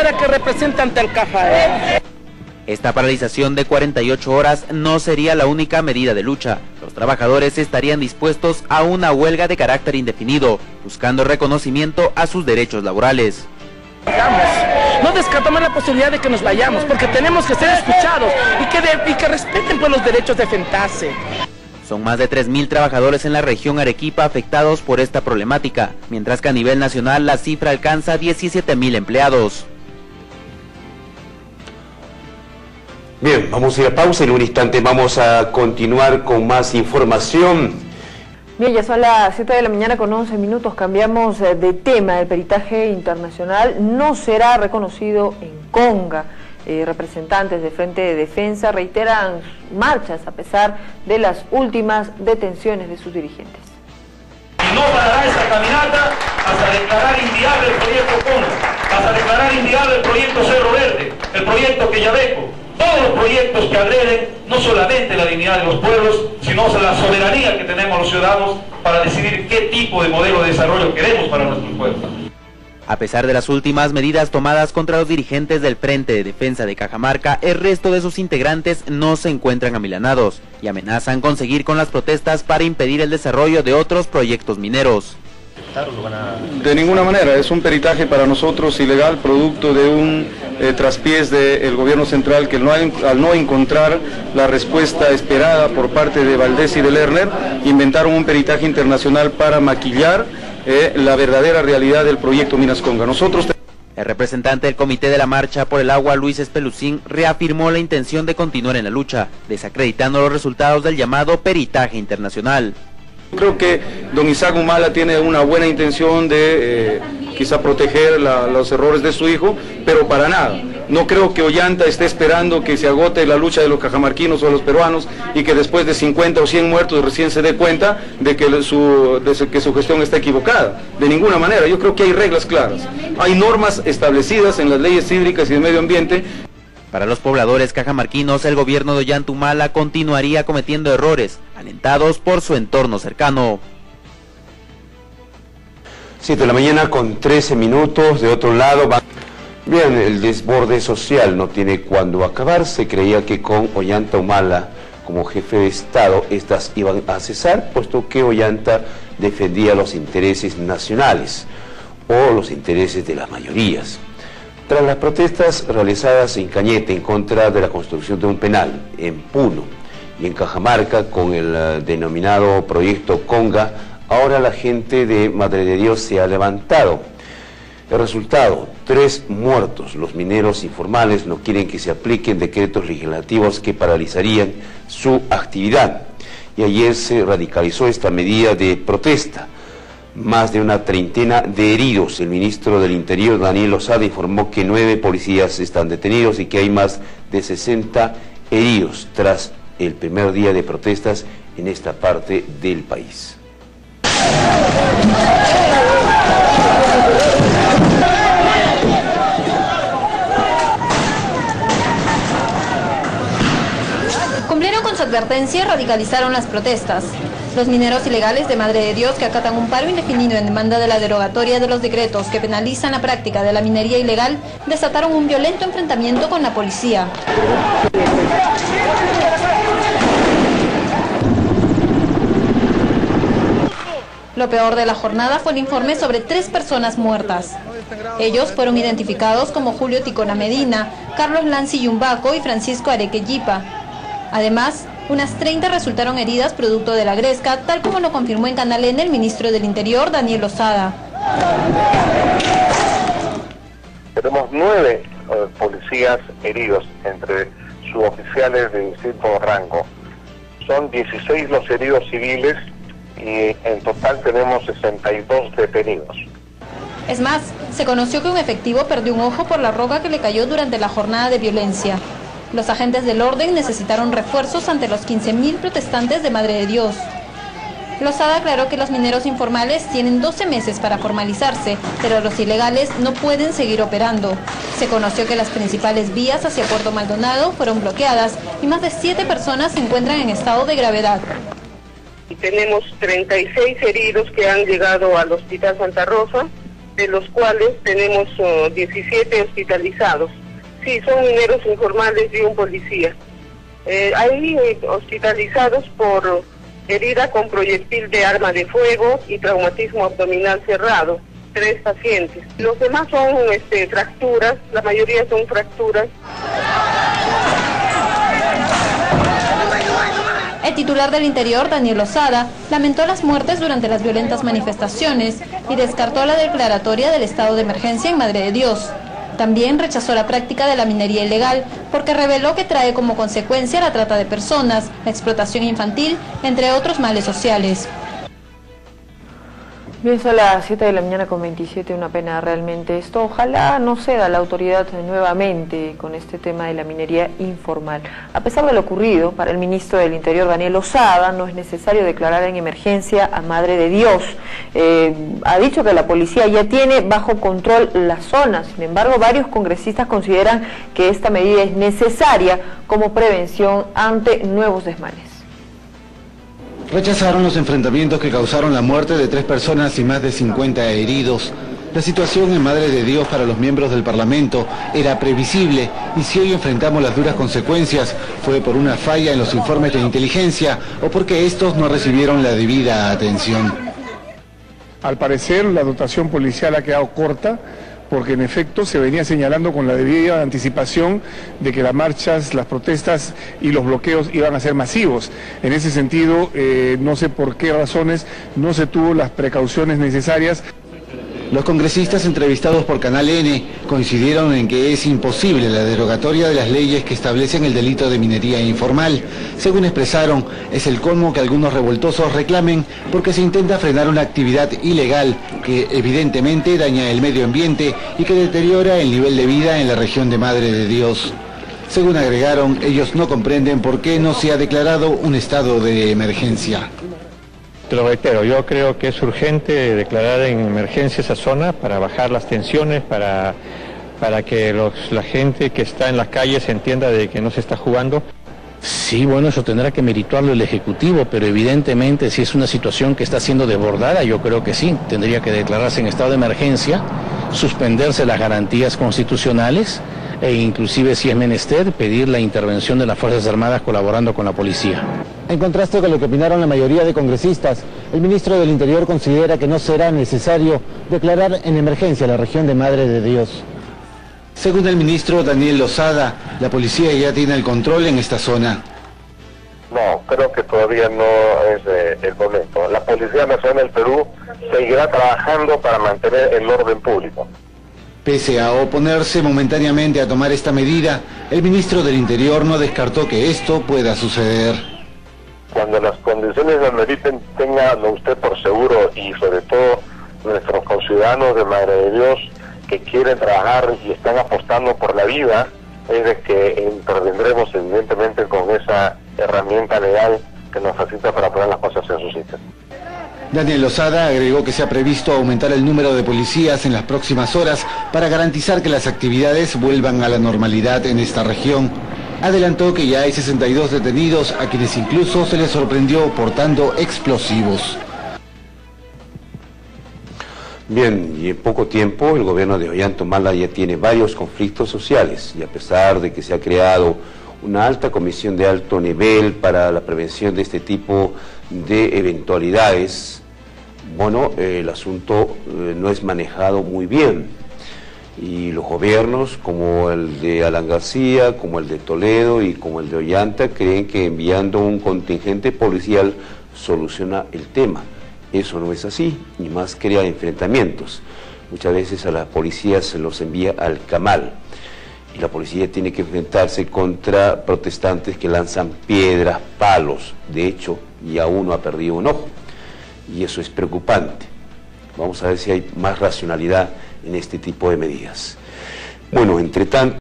para que represente ante el CAJAE. Esta paralización de 48 horas no sería la única medida de lucha. Los trabajadores estarían dispuestos a una huelga de carácter indefinido, buscando reconocimiento a sus derechos laborales. No descartamos la posibilidad de que nos vayamos, porque tenemos que ser escuchados y que respeten pues, los derechos de FENTASE. Son más de 3.000 trabajadores en la región Arequipa afectados por esta problemática, mientras que a nivel nacional la cifra alcanza 17.000 empleados. Bien, vamos a ir a pausa y en un instante vamos a continuar con más información. Bien, ya son las 7 de la mañana con 11 minutos, cambiamos de tema. El peritaje internacional no será reconocido en Conga. Representantes de Frente de Defensa reiteran marchas a pesar de las últimas detenciones de sus dirigentes. No parará esta caminata hasta declarar inviable el proyecto Conga, hasta declarar inviable el proyecto Cerro Verde, el proyecto Quellaveco, todos los proyectos que agreden no solamente la dignidad de los pueblos, sino la soberanía que tenemos los ciudadanos para decidir qué tipo de modelo de desarrollo queremos para nuestros pueblos. A pesar de las últimas medidas tomadas contra los dirigentes del Frente de Defensa de Cajamarca, el resto de sus integrantes no se encuentran amilanados y amenazan con seguir con las protestas para impedir el desarrollo de otros proyectos mineros. De ninguna manera, es un peritaje para nosotros ilegal, producto de un traspiés del gobierno central que al no encontrar la respuesta esperada por parte de Valdés y de Lerner, inventaron un peritaje internacional para maquillar la verdadera realidad del proyecto Minas Conga. El representante del Comité de la Marcha por el Agua, Luis Espelucín, reafirmó la intención de continuar en la lucha, desacreditando los resultados del llamado peritaje internacional. Creo que don Isaac Humala tiene una buena intención de quizá proteger los errores de su hijo, pero para nada. No creo que Ollanta esté esperando que se agote la lucha de los cajamarquinos o de los peruanos y que después de 50 o 100 muertos recién se dé cuenta de que su gestión está equivocada. De ninguna manera, yo creo que hay reglas claras. Hay normas establecidas en las leyes hídricas y de medio ambiente. Para los pobladores cajamarquinos, el gobierno de Ollanta Humala continuaría cometiendo errores, alentados por su entorno cercano. 7 de la mañana con 13 minutos, de otro lado... Bien, el desborde social no tiene cuándo acabar. Se creía que con Ollanta Humala como jefe de Estado, estas iban a cesar, puesto que Ollanta defendía los intereses nacionales o los intereses de las mayorías. Tras las protestas realizadas en Cañete en contra de la construcción de un penal, en Puno y en Cajamarca con el denominado Proyecto Conga, ahora la gente de Madre de Dios se ha levantado. El resultado, 3 muertos. Los mineros informales no quieren que se apliquen decretos legislativos que paralizarían su actividad. Y ayer se radicalizó esta medida de protesta. Más de una treintena de heridos. El ministro del Interior, Daniel Lozada, informó que 9 policías están detenidos y que hay más de 60 heridos tras el primer día de protestas en esta parte del país. Cumplieron con su advertencia y radicalizaron las protestas. Los mineros ilegales de Madre de Dios, que acatan un paro indefinido en demanda de la derogatoria de los decretos que penalizan la práctica de la minería ilegal, desataron un violento enfrentamiento con la policía. Lo peor de la jornada fue el informe sobre 3 personas muertas. Ellos fueron identificados como Julio Ticona Medina, Carlos Lanzi Yumbaco y Francisco Arequeyipa. Además, unas 30 resultaron heridas producto de la gresca, tal como lo confirmó en Canal N el ministro del Interior, Daniel Lozada. Tenemos 9 policías heridos, entre suboficiales de distinto rango. Son 16 los heridos civiles y en total tenemos 62 detenidos. Es más, se conoció que un efectivo perdió un ojo por la roca que le cayó durante la jornada de violencia. Los agentes del orden necesitaron refuerzos ante los 15.000 protestantes de Madre de Dios. Lozada aclaró que los mineros informales tienen 12 meses para formalizarse, pero los ilegales no pueden seguir operando. Se conoció que las principales vías hacia Puerto Maldonado fueron bloqueadas y más de 7 personas se encuentran en estado de gravedad. Tenemos 36 heridos que han llegado al Hospital Santa Rosa de los cuales tenemos 17 hospitalizados. Sí, son mineros informales y un policía. Hay hospitalizados por herida con proyectil de arma de fuego y traumatismo abdominal cerrado, 3 pacientes. Los demás son fracturas, la mayoría son fracturas. El titular del Interior, Daniel Lozada, lamentó las muertes durante las violentas manifestaciones y descartó la declaratoria del estado de emergencia en Madre de Dios. También rechazó la práctica de la minería ilegal porque reveló que trae como consecuencia la trata de personas, la explotación infantil, entre otros males sociales. Bien, son las 7 de la mañana con 27, una pena realmente esto. Ojalá no ceda la autoridad nuevamente con este tema de la minería informal. A pesar de lo ocurrido, para el ministro del Interior, Daniel Lozada, no es necesario declarar en emergencia a Madre de Dios. Ha dicho que la policía ya tiene bajo control la zona. Sin embargo, varios congresistas consideran que esta medida es necesaria como prevención ante nuevos desmanes. Rechazaron los enfrentamientos que causaron la muerte de 3 personas y más de 50 heridos. La situación en Madre de Dios para los miembros del Parlamento era previsible y si hoy enfrentamos las duras consecuencias fue por una falla en los informes de inteligencia o porque estos no recibieron la debida atención. Al parecer la dotación policial ha quedado corta, porque en efecto se venía señalando con la debida anticipación de que las marchas, las protestas y los bloqueos iban a ser masivos. En ese sentido, no sé por qué razones no se tuvo las precauciones necesarias. Los congresistas entrevistados por Canal N coincidieron en que es imposible la derogatoria de las leyes que establecen el delito de minería informal. Según expresaron, es el colmo que algunos revoltosos reclamen porque se intenta frenar una actividad ilegal que evidentemente daña el medio ambiente y que deteriora el nivel de vida en la región de Madre de Dios. Según agregaron, ellos no comprenden por qué no se ha declarado un estado de emergencia. Te lo reitero, yo creo que es urgente declarar en emergencia esa zona para bajar las tensiones, para que la gente que está en las calles entienda de que no se está jugando. Sí, bueno, eso tendrá que meritarlo el Ejecutivo, pero evidentemente si es una situación que está siendo desbordada, yo creo que sí, tendría que declararse en estado de emergencia, suspenderse las garantías constitucionales e inclusive, si es menester, pedir la intervención de las Fuerzas Armadas colaborando con la policía. En contraste con lo que opinaron la mayoría de congresistas, el ministro del Interior considera que no será necesario declarar en emergencia la región de Madre de Dios. Según el ministro Daniel Lozada, la policía ya tiene el control en esta zona. No, creo que todavía no es el momento. La Policía Nacional del Perú seguirá trabajando para mantener el orden público. Pese a oponerse momentáneamente a tomar esta medida, el ministro del Interior no descartó que esto pueda suceder. Cuando las condiciones lo meriten, téngalo usted por seguro y sobre todo nuestros conciudadanos de Madre de Dios que quieren trabajar y están apostando por la vida, es de que intervendremos evidentemente con esa herramienta legal que nos facilita para poner las cosas en su sitio. Daniel Lozada agregó que se ha previsto aumentar el número de policías en las próximas horas para garantizar que las actividades vuelvan a la normalidad en esta región. Adelantó que ya hay 62 detenidos, a quienes incluso se les sorprendió portando explosivos. Bien, y en poco tiempo el gobierno de Ollanta Humala ya tiene varios conflictos sociales, y a pesar de que se ha creado una alta comisión de alto nivel para la prevención de este tipo de eventualidades, bueno, el asunto no es manejado muy bien. Y los gobiernos como el de Alan García, como el de Toledo y como el de Ollanta creen que enviando un contingente policial soluciona el tema. Eso no es así, ni más crea enfrentamientos. Muchas veces a la policía se los envía al camal y la policía tiene que enfrentarse contra protestantes que lanzan piedras, palos. De hecho, ya uno ha perdido un ojo y eso es preocupante. Vamos a ver si hay más racionalidad en este tipo de medidas. Bueno, entre tanto,